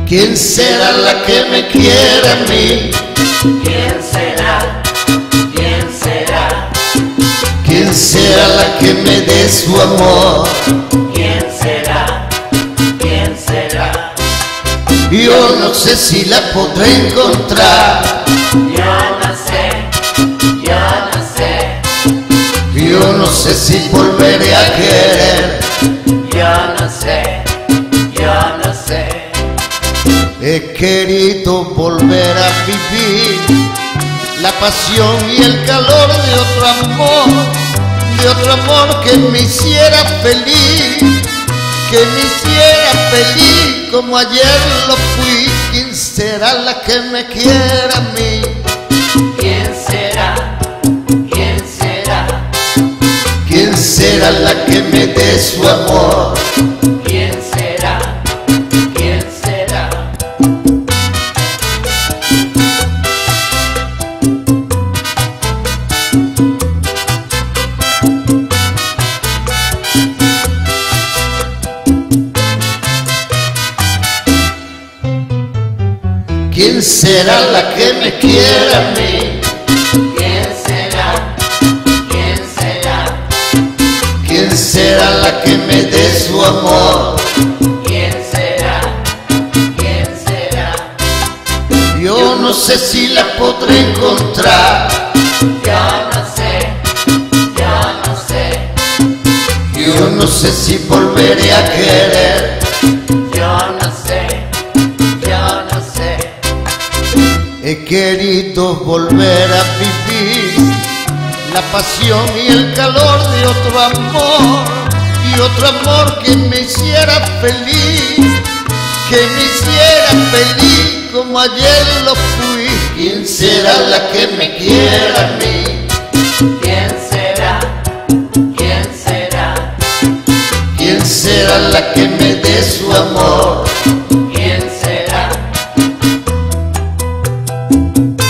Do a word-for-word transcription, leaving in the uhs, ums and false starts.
¿Quién será la que me quiera a mí? ¿Quién será? ¿Quién será? ¿Quién será la que me dé su amor? ¿Quién será? ¿Quién será? Yo no sé si la podré encontrar. Yo no sé, yo no sé, Yo no sé si volveré a querer. yo no sé, yo no sé. He querido volver a vivir la pasión y el calor de otro amor, de otro amor que me hiciera feliz, que me hiciera feliz como ayer lo fui. ¿Quién será la que me quiera a mí? ¿Quién será? ¿Quién será? ¿Quién será la que me dé su amor? ¿Quién será? ¿Quién será? ¿Quién será la que me quiera a mí? ¿Quién será? ¿Quién será? ¿Quién será la que me dé su amor? ¿Quién será? ¿Quién será? Yo no sé si la podré encontrar. Yo no sé, yo no sé, Yo no sé si volveré a querer. yo no sé, yo no sé. He querido volver a vivir la pasión y el calor de otro amor, y otro amor que me hiciera feliz, que me hiciera feliz como ayer lo fui. ¿Quién será la que me quiera a mí? ¿Quién será? ¿Quién será? ¿Quién será la que me dé su amor? ¿Quién será?